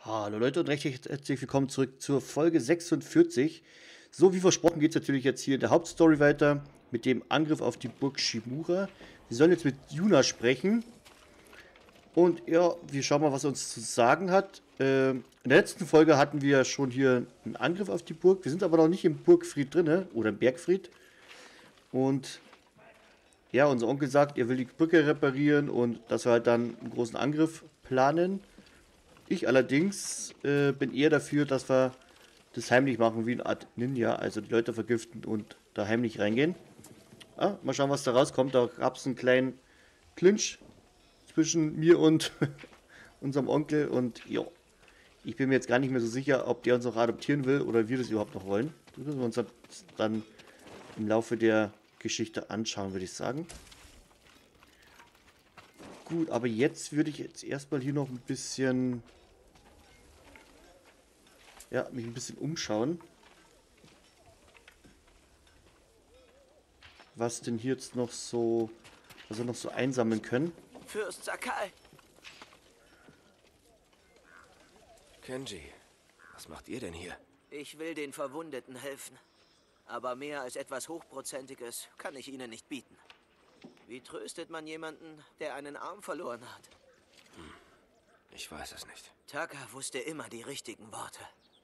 Hallo Leute und recht herzlich willkommen zurück zur Folge 46. So wie versprochen geht es natürlich jetzt hier in der Hauptstory weiter mit dem Angriff auf die Burg Shimura. Wir sollen jetzt mit Yuna sprechen und ja, wir schauen mal, was er uns zu sagen hat. In der letzten Folge hatten wir schon hier einen Angriff auf die Burg. Wir sind aber noch nicht im Burgfried drin oder im Bergfried. Und ja, unser Onkel sagt, er will die Brücke reparieren und dass wir halt dann einen großen Angriff planen. Ich allerdings bin eher dafür, dass wir das heimlich machen, wie eine Art Ninja, also die Leute vergiften und da heimlich reingehen. Mal schauen, was da rauskommt. Da gab es einen kleinen Clinch zwischen mir und unserem Onkel und ja, ich bin mir jetzt gar nicht mehr so sicher, ob der uns noch adoptieren will oder wir das überhaupt noch wollen. Das müssen wir uns dann im Laufe der Geschichte anschauen, würde ich sagen. Gut, aber jetzt würde ich jetzt erstmal hier noch ein bisschen... Ja, mich ein bisschen umschauen. Was denn hier jetzt noch so... Was wir noch so einsammeln können. Fürst Sakai! Kenji, was macht ihr denn hier? Ich will den Verwundeten helfen. Aber mehr als etwas Hochprozentiges kann ich ihnen nicht bieten. Wie tröstet man jemanden, der einen Arm verloren hat? Ich weiß es nicht. Taka wusste immer die richtigen Worte.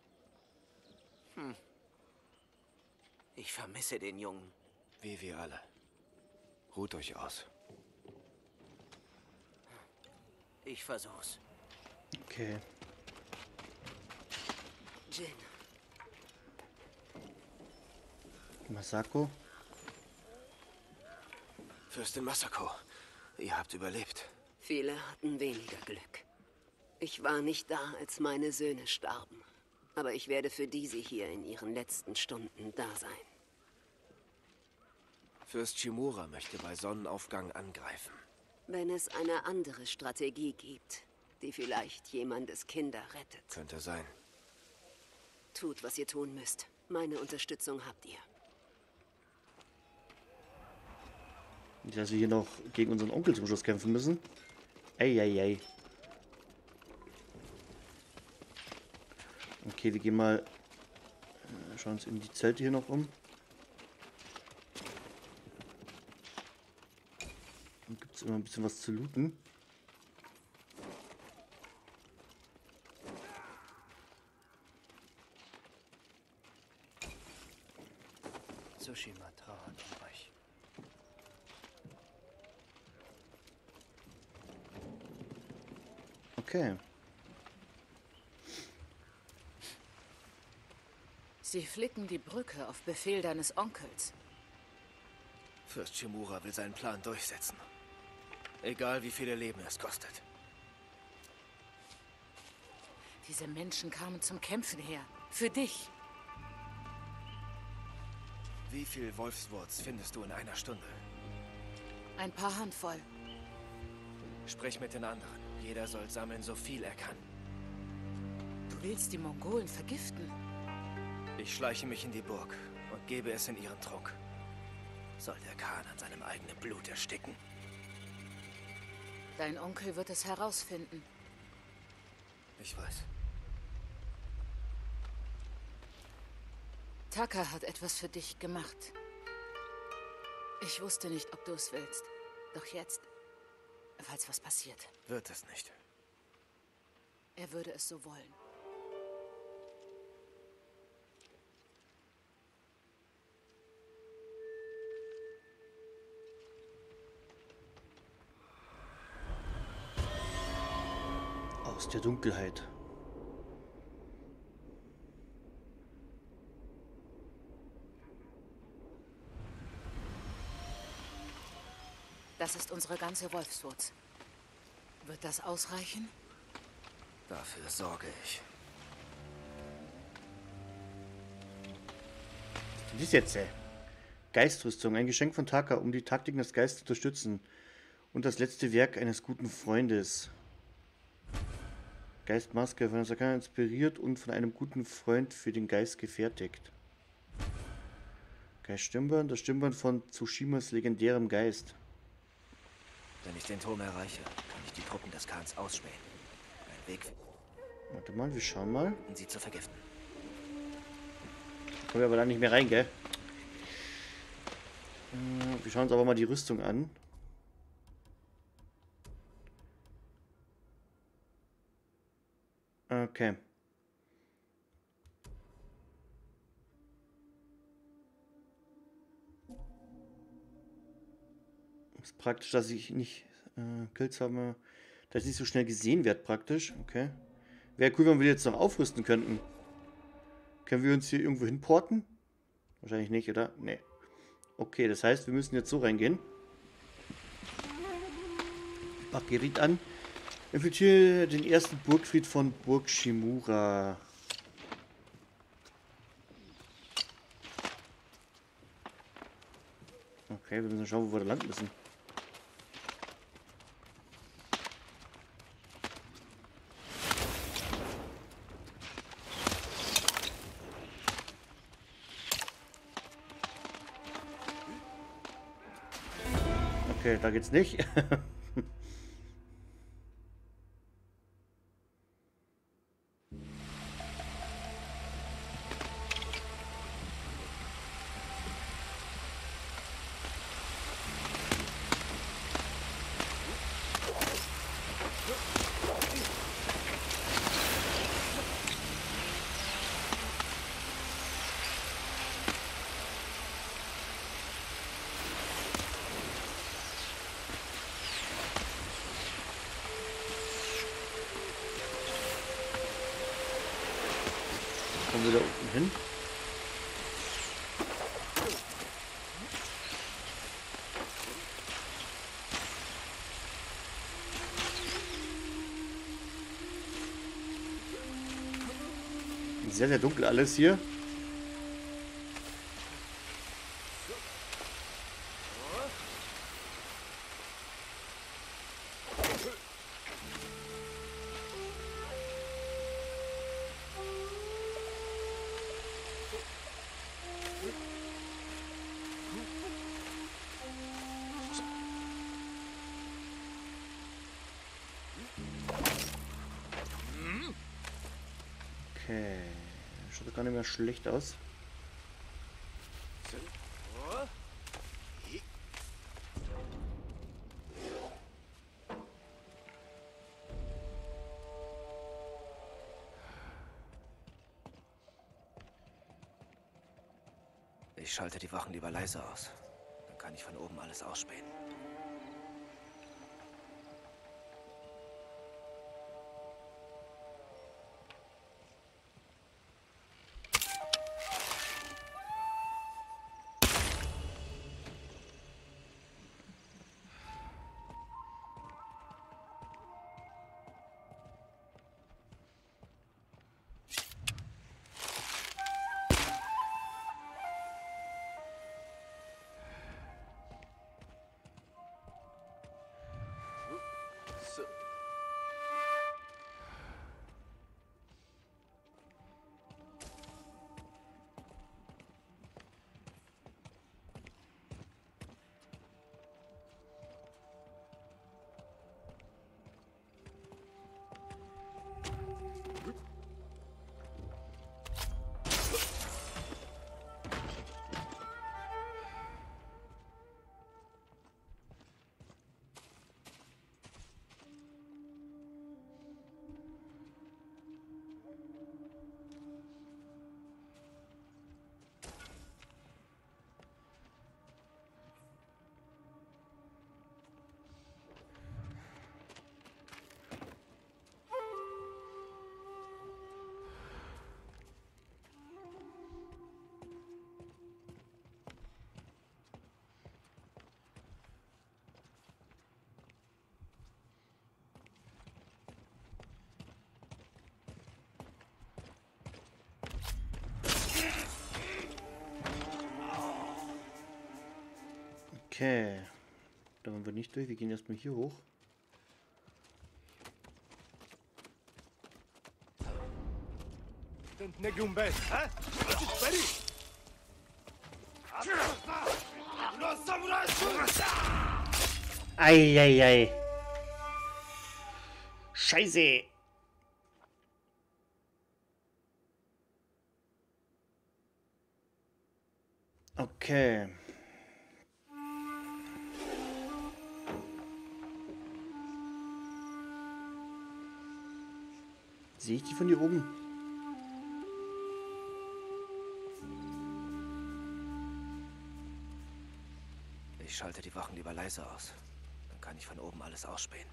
Ich vermisse den Jungen. Wie wir alle. Ruht euch aus. Ich versuch's. Okay. Jin. Masako. Fürstin Masako, ihr habt überlebt. Viele hatten weniger Glück. Ich war nicht da, als meine Söhne starben. Aber ich werde für diese hier in ihren letzten Stunden da sein. Fürst Shimura möchte bei Sonnenaufgang angreifen. Wenn es eine andere Strategie gibt, die vielleicht jemandes Kinder rettet. Könnte sein. Tut, was ihr tun müsst. Meine Unterstützung habt ihr. Nicht, dass wir hier noch gegen unseren Onkel zum Schluss kämpfen müssen. Eieiei. Okay, wir gehen mal... schauen uns in die Zelte hier noch um. Und gibt es immer ein bisschen was zu looten. Tsushima trauert um euch. Okay. Sie flicken die Brücke auf Befehl deines Onkels. Fürst Shimura will seinen Plan durchsetzen. Egal wie viele Leben es kostet. Diese Menschen kamen zum Kämpfen her. Für dich. Wie viel Wolfswurz findest du in einer Stunde? Ein paar Handvoll. Sprich mit den anderen. Jeder soll sammeln, so viel er kann. Du willst die Mongolen vergiften? Ich schleiche mich in die Burg und gebe es in ihren Trunk. Soll der Khan an seinem eigenen Blut ersticken? Dein Onkel wird es herausfinden. Ich weiß. Taka hat etwas für dich gemacht. Ich wusste nicht, ob du es willst. Doch jetzt, falls was passiert, Wird es nicht. er würde es so wollen. Aus der Dunkelheit. Das ist unsere ganze Wolfswurz. Wird das ausreichen? Dafür sorge ich. Was ist jetzt? Geistrüstung, ein Geschenk von Taka, um die Taktiken des Geistes zu unterstützen. Und das letzte Werk eines guten Freundes. Geistmaske, von Sakai inspiriert und von einem guten Freund für den Geist gefertigt. Geiststirnband, das Stirnband von Tsushimas legendärem Geist. Wenn ich den Turm erreiche, kann ich die Truppen des Khans ausspähen. Ein Weg. Warte mal, wir schauen mal. Um sie zu vergiften. Kommen wir aber da nicht mehr rein, gell? Wir schauen uns aber mal die Rüstung an. Okay. Ist praktisch, dass ich nicht Kills habe, dass ich nicht so schnell gesehen werde, praktisch. Okay. Wäre cool, wenn wir jetzt noch aufrüsten könnten. Können wir uns hier irgendwo hinporten? Wahrscheinlich nicht, oder? Nee. Okay, das heißt, wir müssen jetzt so reingehen. Mach Gerät an. Infiltriere den ersten Burgfried von Burg Shimura. Okay, wir müssen schauen, wo wir da lang müssen. Okay, da geht's nicht. Kommen wir da unten hin? Sehr, sehr dunkel alles hier. Okay, schaut gar nicht mehr schlecht aus. Ich schalte die Wachen lieber leise aus. Dann kann ich von oben alles ausspähen. Okay, da waren wir nicht durch. Wir gehen erstmal hier hoch. Eieiei. Scheiße. Okay. Sehe ich die von hier oben? Ich schalte die Wachen lieber leise aus. Dann kann ich von oben alles ausspähen.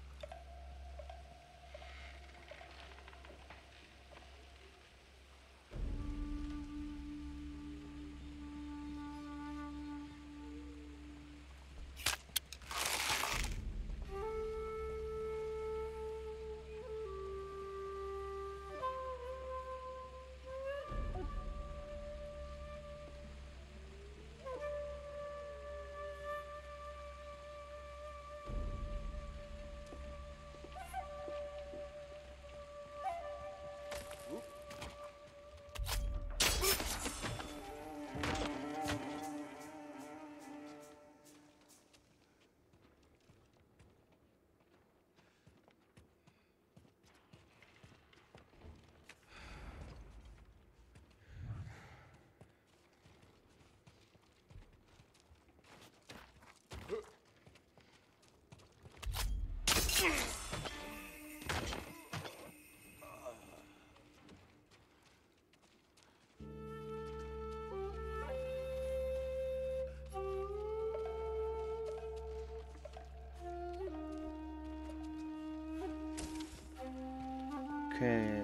Okay.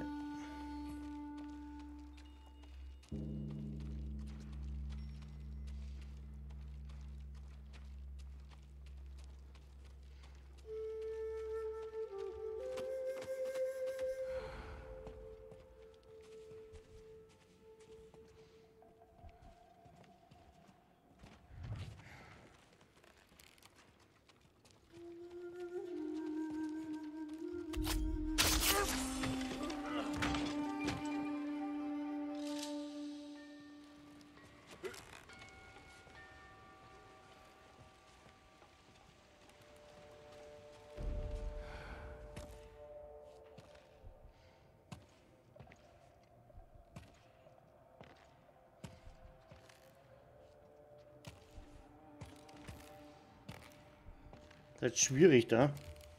Das ist schwierig da.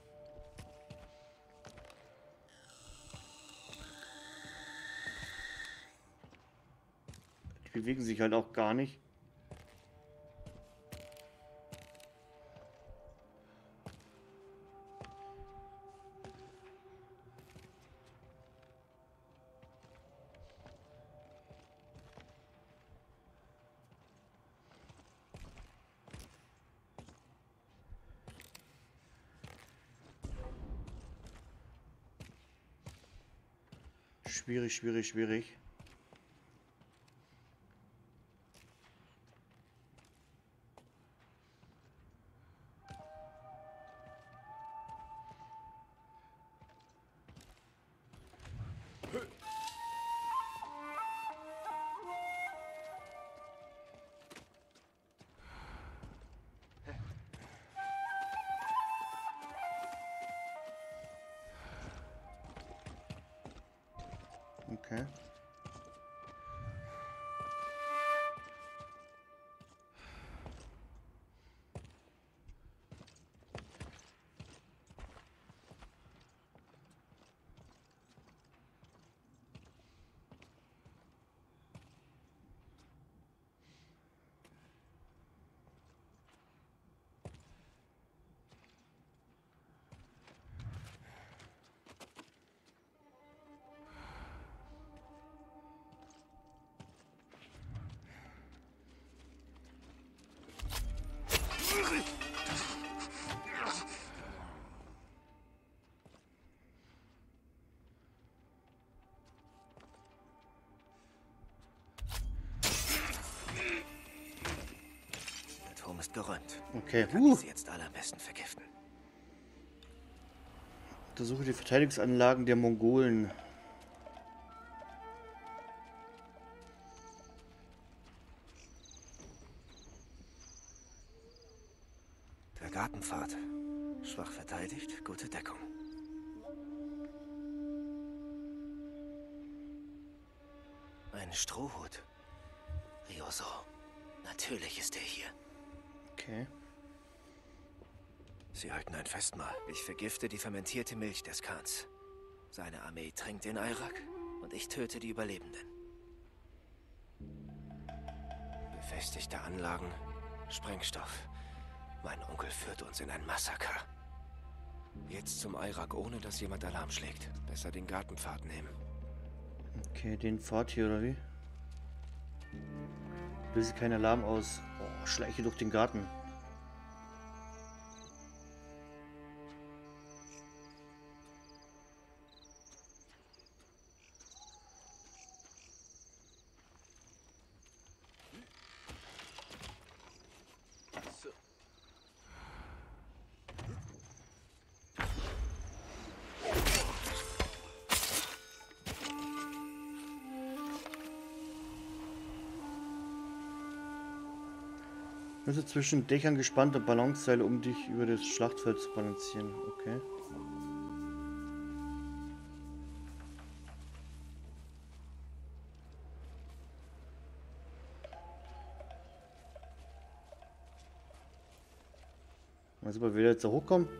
Die bewegen sich halt auch gar nicht. Schwierig, schwierig, schwierig. Okay. Der Turm ist geräumt. Okay. Kann ich sie jetzt alle am besten vergiften. Untersuche die Verteidigungsanlagen der Mongolen. Der Gartenpfad. Schwach verteidigt, gute Deckung. Ein Strohhut. Ryoso. Natürlich ist er hier. Okay. Sie halten ein Festmahl. Ich vergifte die fermentierte Milch des Khans. Seine Armee trinkt den Ayrak und ich töte die Überlebenden. Befestigte Anlagen, Sprengstoff. Mein Onkel führt uns in ein Massaker. Jetzt zum Ayrak, ohne dass jemand Alarm schlägt. Besser den Gartenpfad nehmen. Okay, den Pfad hier, oder wie? Löse keinen Alarm aus. Oh, schleiche durch den Garten. Also zwischen Dächern gespannte Balancseile, um dich über das Schlachtfeld zu balancieren. Okay. Also, will er jetzt da hochkommen?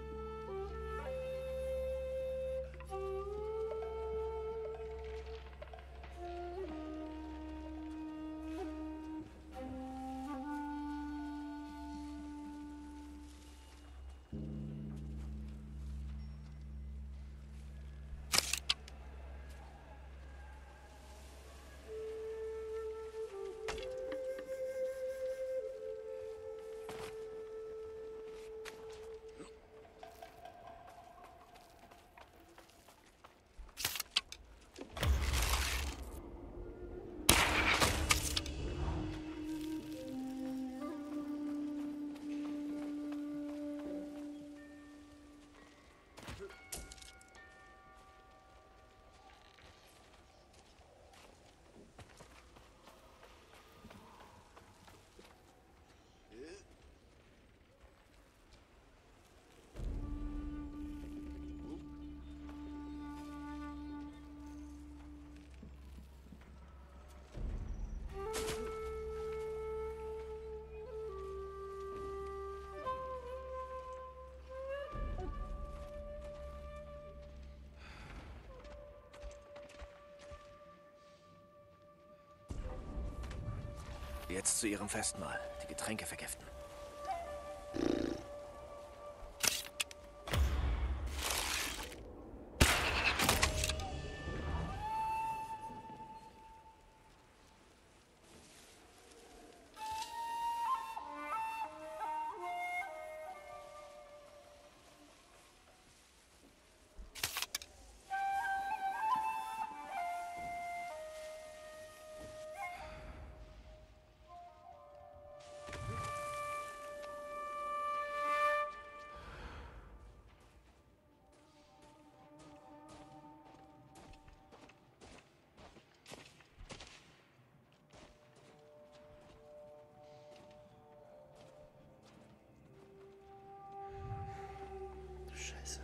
Jetzt zu ihrem Festmahl. Die Getränke vergiften. Scheiße.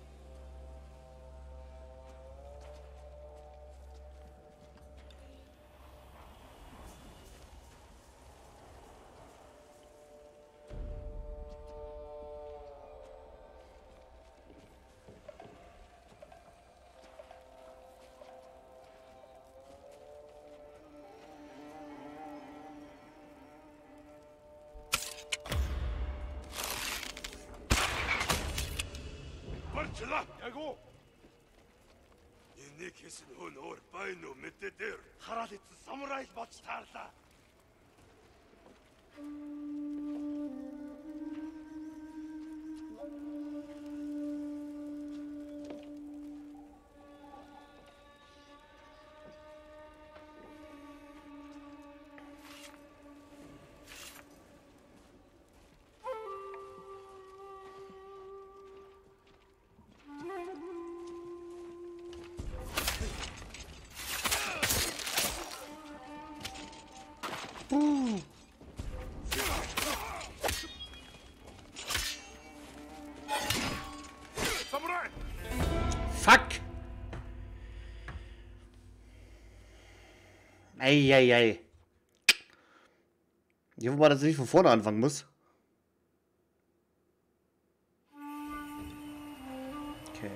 야고! Энийг хийсэн хүн өөр байна уу мэдээ дээр хараад ицсэн самурай боч таарлаа. Fuck! Eieiei. Ja, wobei das nicht von vorne anfangen muss. Okay.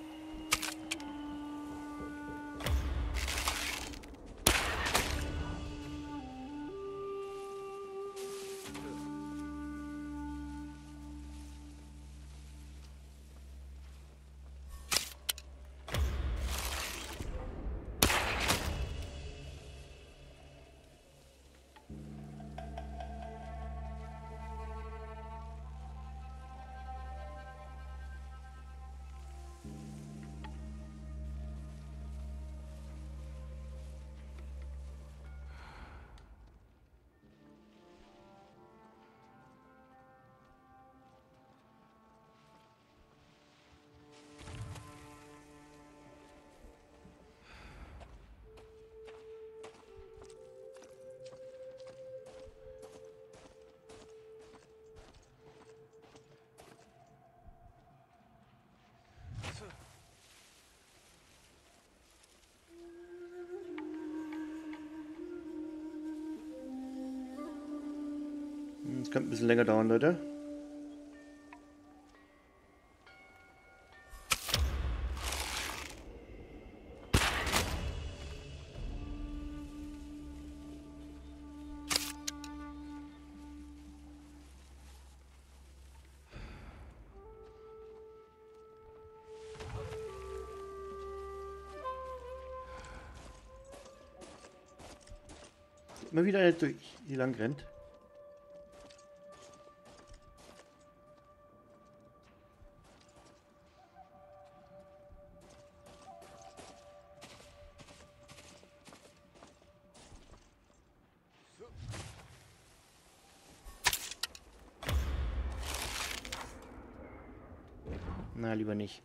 Das könnte ein bisschen länger dauern, Leute. Immer wieder einer durch hier lang rennt. Na, lieber nicht.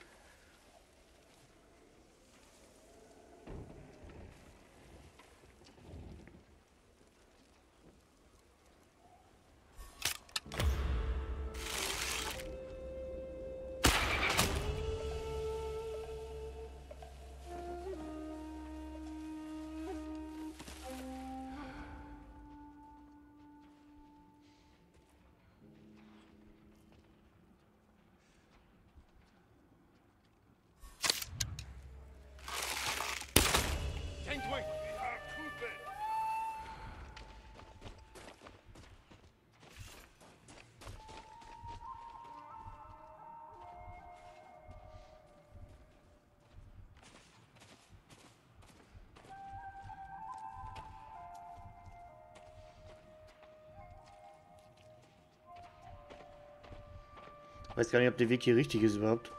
Ich weiß gar nicht, ob der Weg hier richtig ist überhaupt.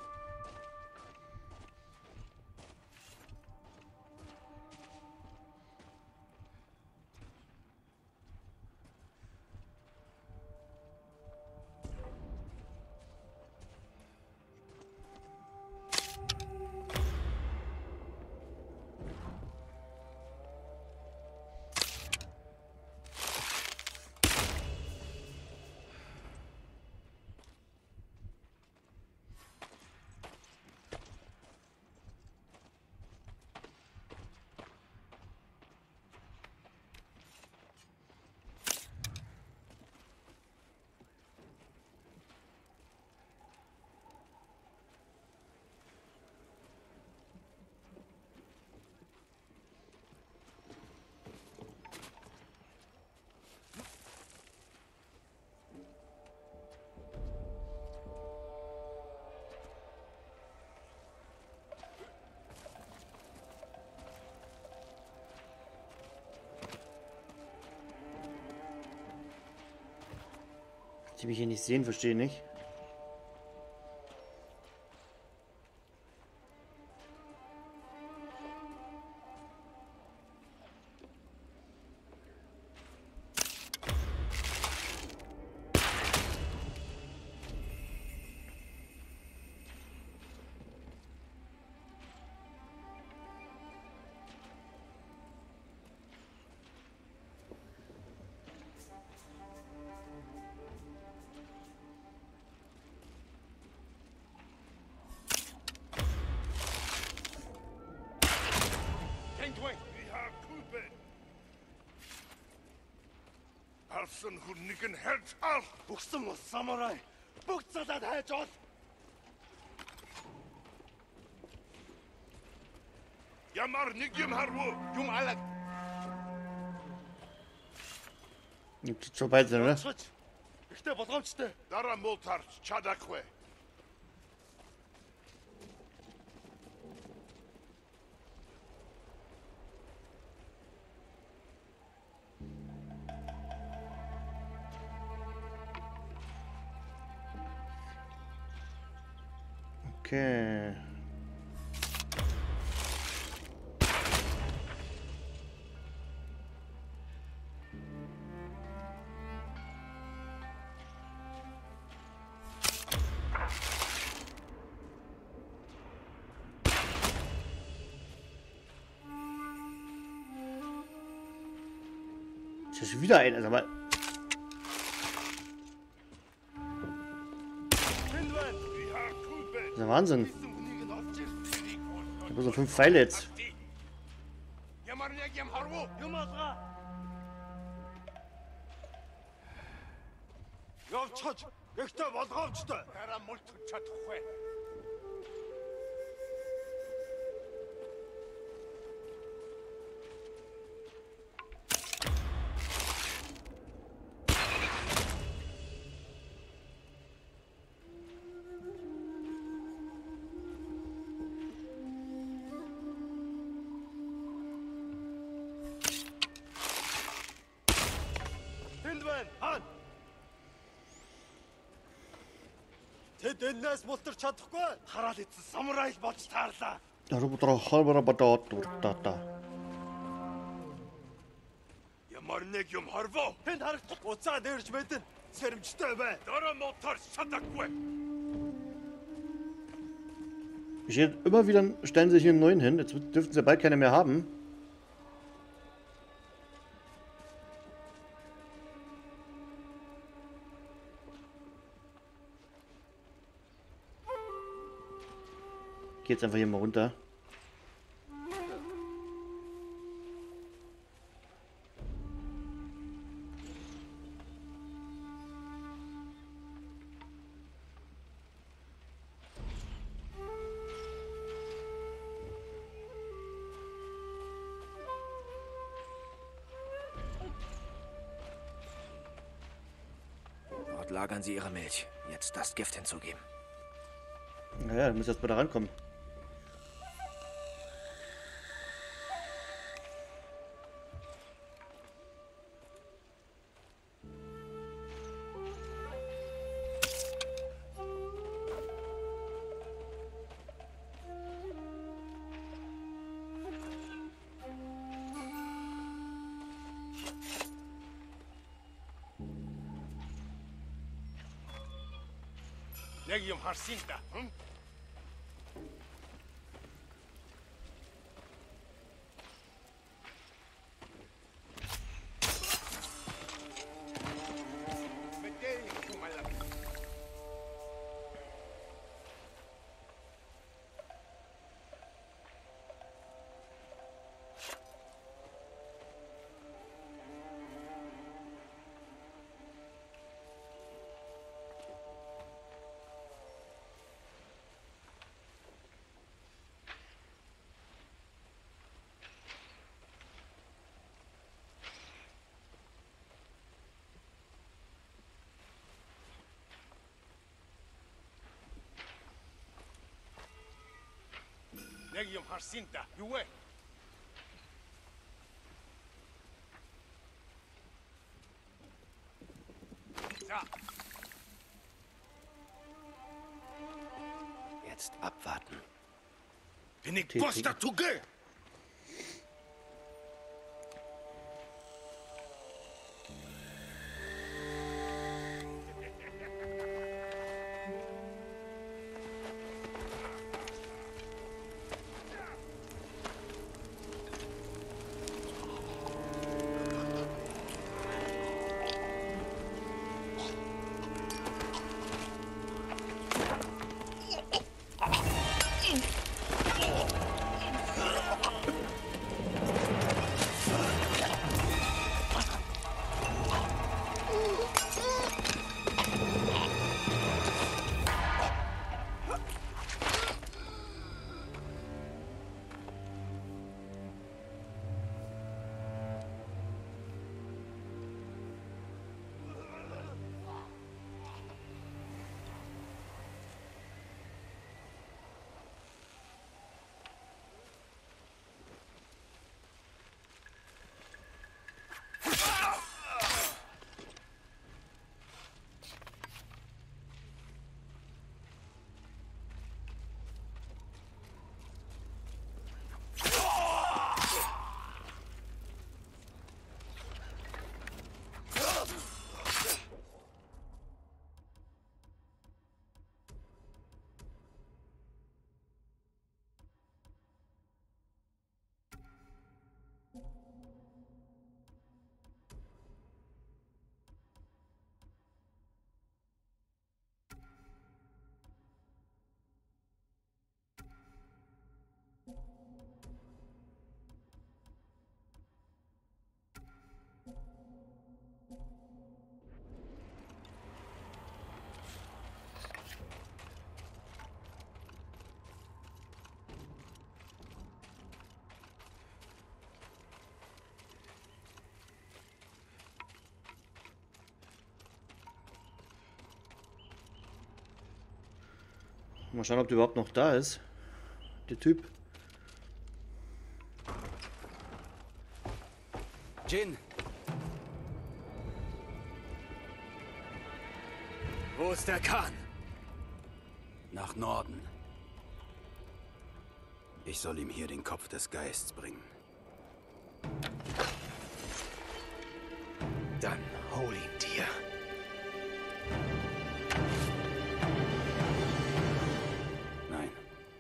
Die mich hier nicht sehen, verstehe nicht. Алсан хүннийг нь хэрж ал. Бүгсэн ус самурай. Бүгд задаад хайж ол. Ямар нэг юм харвуу. Юм алаг. Gibt es vorbei, ne? Ихтэй болгоомжтой. Дараа муу тарч чадахгүй. Okay. Das ist wieder ein, also mal. Das ist der Wahnsinn. Ich habe so 5 Pfeile jetzt. Тэд энэс мултарч чадахгүй. Хараал эцэн самурай л болж таарлаа. Роботор холбора бодоод дуртаа. Ямар нэг юм харвоо. Тэнд харагдах уцаа дээрж мэдэн. Сэрэмжтэй бай. Дараа моторч чадахгүй. Immer wieder stellen sie sich hier einen neuen hin. Jetzt dürften sie bald keine mehr haben. Ich gehe jetzt einfach hier mal runter. Dort lagern sie ihre Milch. Jetzt das Gift hinzugeben. Naja, du musst erst mal da rankommen. Яг юм харсан да. Яг юм харсан да. Юу вэ? За. Jetzt abwarten. Энийг босда түгэ. Mal schauen, ob der überhaupt noch da ist. Der Typ. Jin! Wo ist der Khan? Nach Norden. Ich soll ihm hier den Kopf des Geists bringen. Dann hol ihn dir. Nein.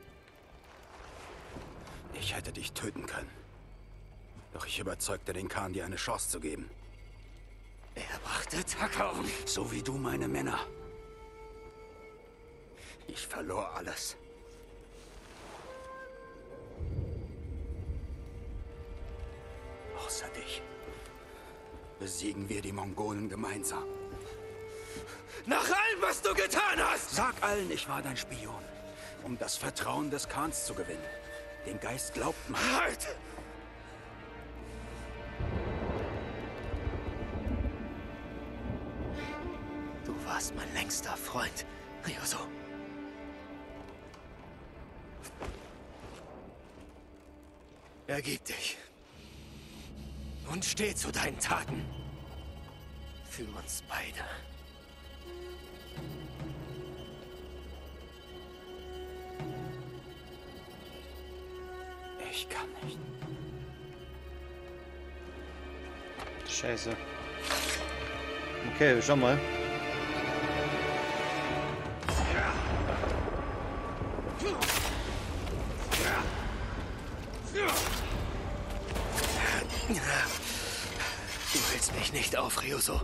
Ich hätte dich töten können. Doch ich überzeugte den Khan, dir eine Chance zu geben. Er brachte Taka um. So wie du meine Männer. Ich verlor alles. Außer dich. Besiegen wir die Mongolen gemeinsam. Nach allem, was du getan hast! Sag allen, ich war dein Spion. Um das Vertrauen des Khans zu gewinnen. Den Geist glaubt man. Halt! Du warst mein längster Freund, Ryoso. Ergib dich. Und steh zu deinen Taten. Für uns beide. Ich kann nicht. Scheiße. Okay, wir schauen mal. Du hältst mich nicht auf, Ryoso.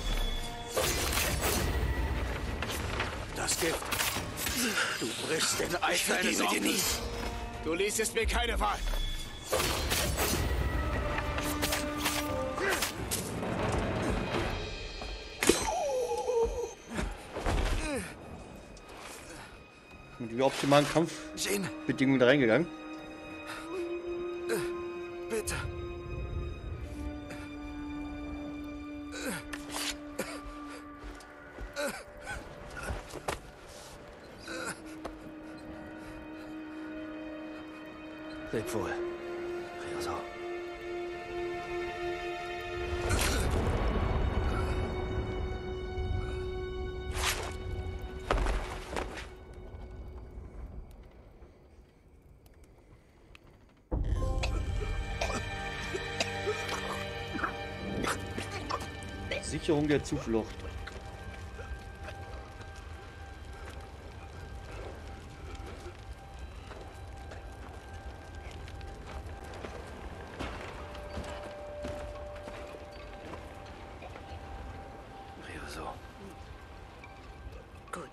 Das Gift. Du brichst den Eid deines Onkels. Du ließest mir keine Wahl. Mit den optimalen Kampfbedingungen da reingegangen. Bitte. Leb wohl, Ryoso. Sicherung der Zuflucht. Ryoso. Gut.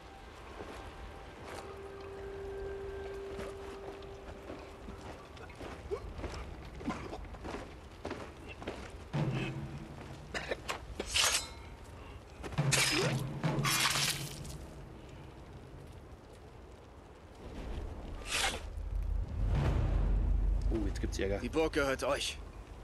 Jetzt gibt's Ärger. Die Burg gehört euch.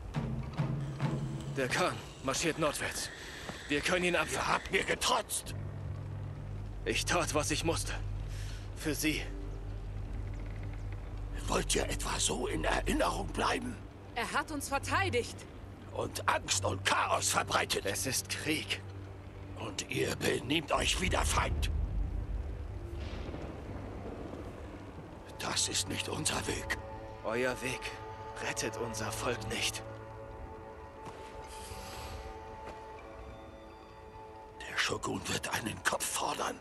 Der Khan marschiert nordwärts. Wir können ihn abfangen. Ihr habt mir getrotzt. Ich tat, was ich musste. Für sie. Wollt ihr etwa so in Erinnerung bleiben Er hat uns verteidigt. und Angst und Chaos verbreitet? Es ist Krieg. Und ihr benehmt euch wie der Feind. Das ist nicht unser Weg. Euer Weg rettet unser Volk nicht. Der Shogun wird einen Kopf fordern.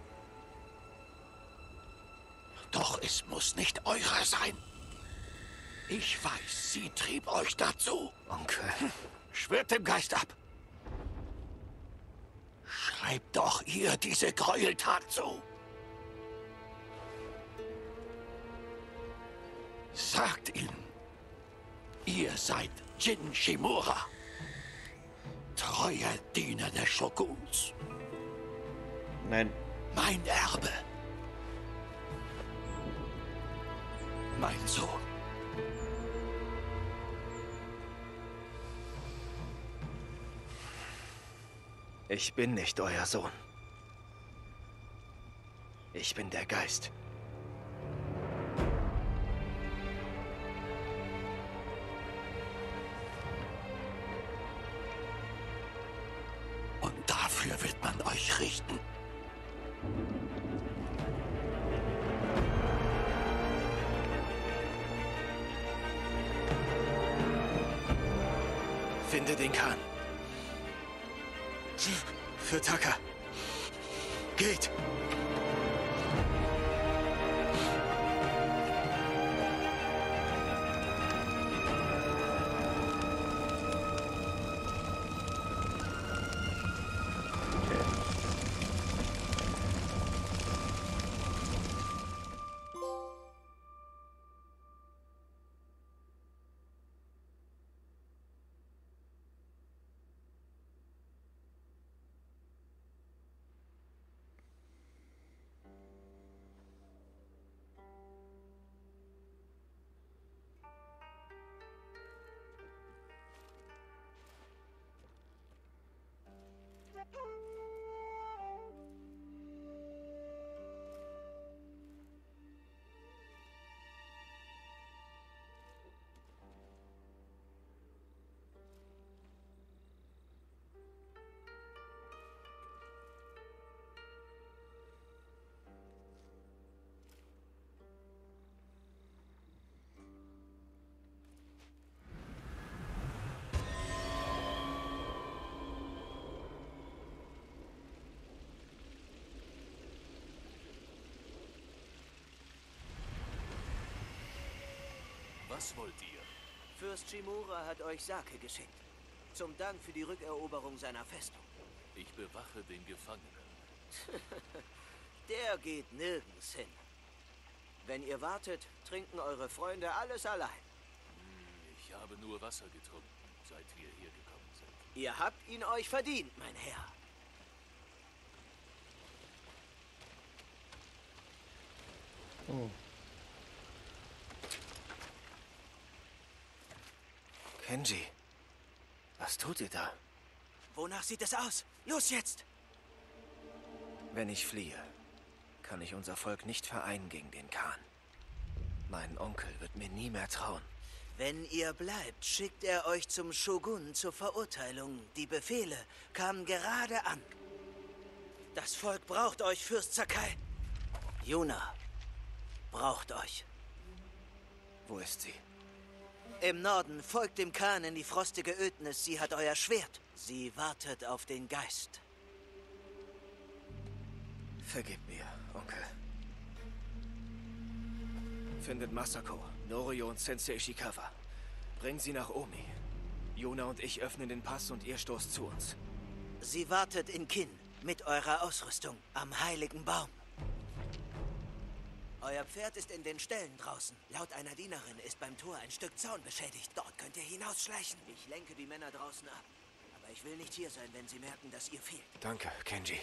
Doch es muss nicht eurer sein. Ich weiß, sie trieb euch dazu. Onkel. Schwört dem Geist ab. Schreibt doch ihr diese Gräueltat zu. Sagt ihnen, ihr seid Jin Shimura, treuer Diener des Shoguns. Nein. Mein Erbe. Mein Sohn. Ich bin nicht euer Sohn. Ich bin der Geist. Finde den Khan. Für Taka. Geht! Was wollt ihr? Fürst Shimura hat euch Sake geschickt. Zum Dank für die Rückeroberung seiner Festung. Ich bewache den Gefangenen. Der geht nirgends hin. Wenn ihr wartet, trinken eure Freunde alles allein. Ich habe nur Wasser getrunken, seit wir hier gekommen sind. Ihr habt ihn euch verdient, mein Herr. Oh. Kenji, was tut ihr da? Wonach sieht es aus? Los jetzt! Wenn ich fliehe, kann ich unser Volk nicht vereinen gegen den Khan. Mein Onkel wird mir nie mehr trauen. Wenn ihr bleibt, schickt er euch zum Shogun zur Verurteilung. Die Befehle kamen gerade an. Das Volk braucht euch, Fürst Sakai. Yuna braucht euch. Wo ist sie? Im Norden folgt dem Khan in die frostige Ödnis. Sie hat euer Schwert. Sie wartet auf den Geist. Vergib mir, Onkel. Findet Masako, Norio und Sensei Ishikawa. Bringt sie nach Omi. Yuna und ich öffnen den Pass und ihr stoßt zu uns. Sie wartet in Kin mit eurer Ausrüstung am heiligen Baum. Euer Pferd ist in den Ställen draußen. Laut einer Dienerin ist beim Tor ein Stück Zaun beschädigt. Dort könnt ihr hinausschleichen. Ich lenke die Männer draußen ab. Aber ich will nicht hier sein, wenn sie merken, dass ihr fehlt. Danke, Kenji.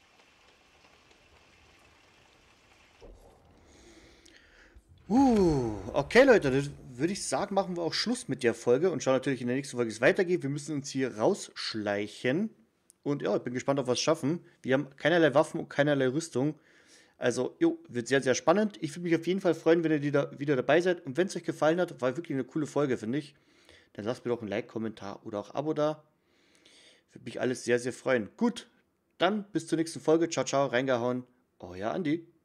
Okay, Leute, dann würde ich sagen, machen wir auch Schluss mit der Folge und schauen natürlich in der nächsten Folge, wie es weitergeht. Wir müssen uns hier rausschleichen. Und ja, ich bin gespannt, auf was schaffen. Wir haben keinerlei Waffen und keinerlei Rüstung. Also, jo, wird sehr, sehr spannend. Ich würde mich auf jeden Fall freuen, wenn ihr wieder dabei seid. Und wenn es euch gefallen hat, war wirklich eine coole Folge, finde ich. Dann lasst mir doch ein Like, Kommentar oder auch Abo da. Würde mich alles sehr, sehr freuen. Gut, dann bis zur nächsten Folge. Ciao, ciao, reingehauen. Euer Andi.